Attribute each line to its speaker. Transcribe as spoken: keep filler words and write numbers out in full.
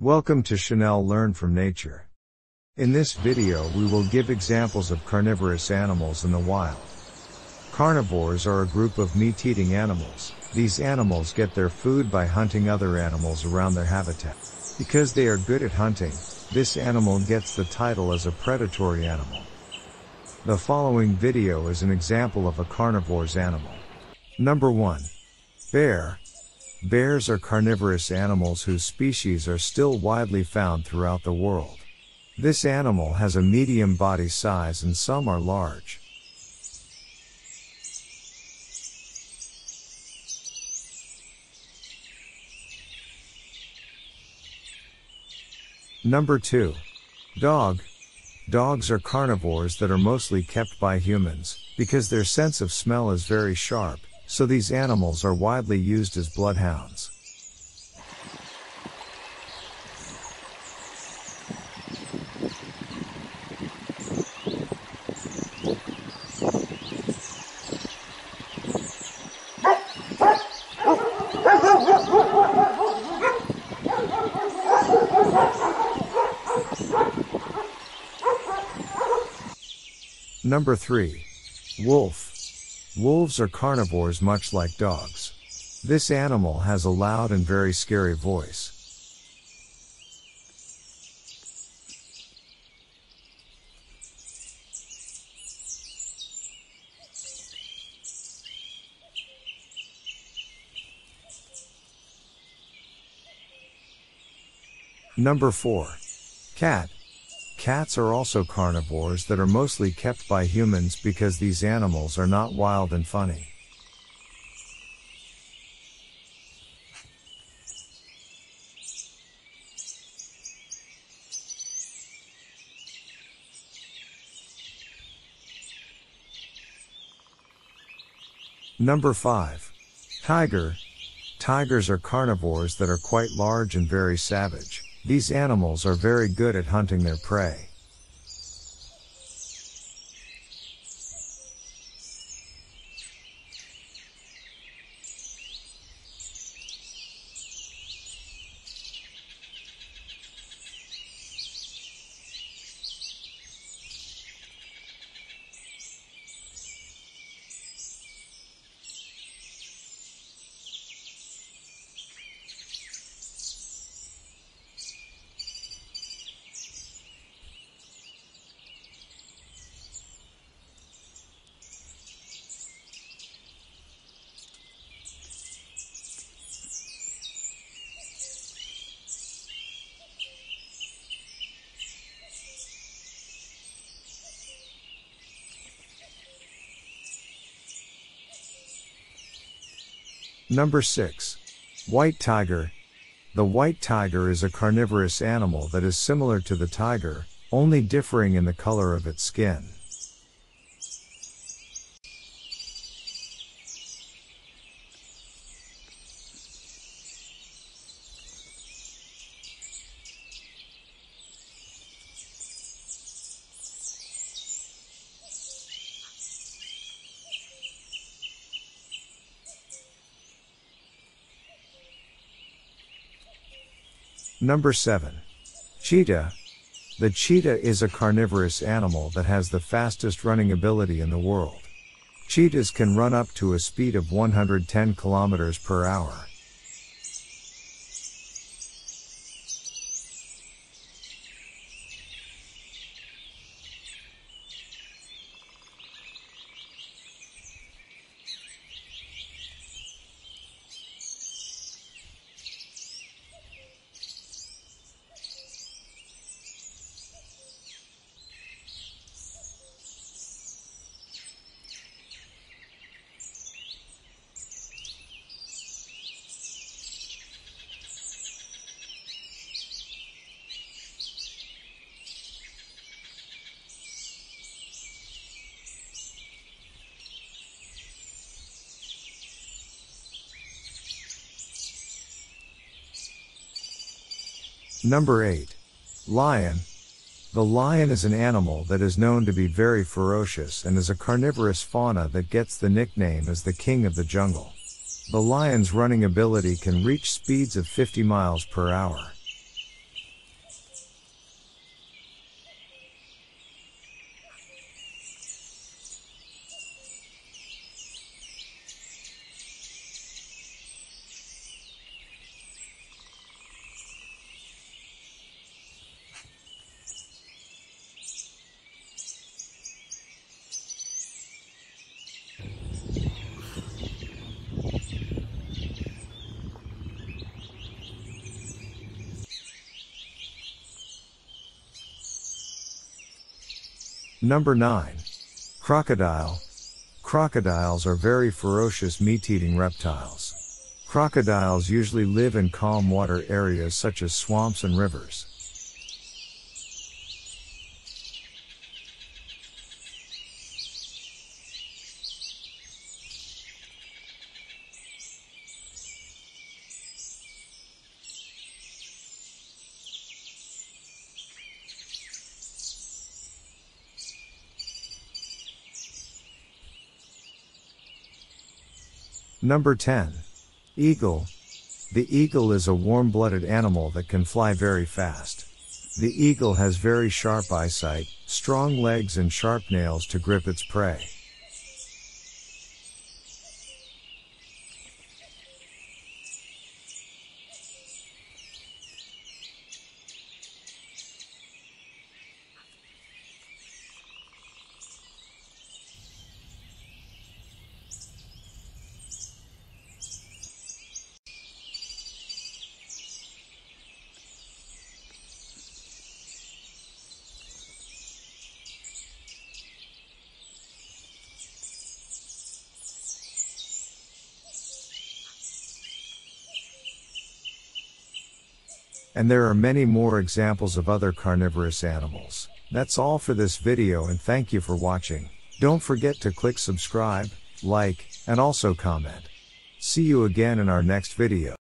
Speaker 1: Welcome to Chanel Learn from Nature. In this video we will give examples of carnivorous animals in the wild. Carnivores are a group of meat-eating animals. These animals get their food by hunting other animals around their habitat. Because they are good at hunting, this animal gets the title as a predatory animal. The following video is an example of a carnivorous animal. Number one. Bear. Bears are carnivorous animals whose species are still widely found throughout the world. This animal has a medium body size and some are large. Number two. Dog. Dogs are carnivores that are mostly kept by humans, because their sense of smell is very sharp, so these animals are widely used as bloodhounds. Number three. Wolf. Wolves are carnivores much like dogs. This animal has a loud and very scary voice. Number four. Cat. Cats are also carnivores that are mostly kept by humans because these animals are not wild and funny. Number five. Tiger. Tigers are carnivores that are quite large and very savage. These animals are very good at hunting their prey. Number six. White tiger. The white tiger is a carnivorous animal that is similar to the tiger, only differing in the color of its skin. Number seven. Cheetah. The cheetah is a carnivorous animal that has the fastest running ability in the world. Cheetahs can run up to a speed of one hundred ten kilometers per hour. Number eight. Lion. The lion is an animal that is known to be very ferocious and is a carnivorous fauna that gets the nickname as the king of the jungle. The lion's running ability can reach speeds of fifty miles per hour. Number nine. Crocodile. Crocodiles are very ferocious meat-eating reptiles. Crocodiles usually live in calm water areas such as swamps and rivers. Number ten. Eagle. The eagle is a warm-blooded animal that can fly very fast. The eagle has very sharp eyesight, strong legs and sharp nails to grip its prey. And there are many more examples of other carnivorous animals. That's all for this video, and thank you for watching. Don't forget to click subscribe, like, and also comment. See you again in our next video.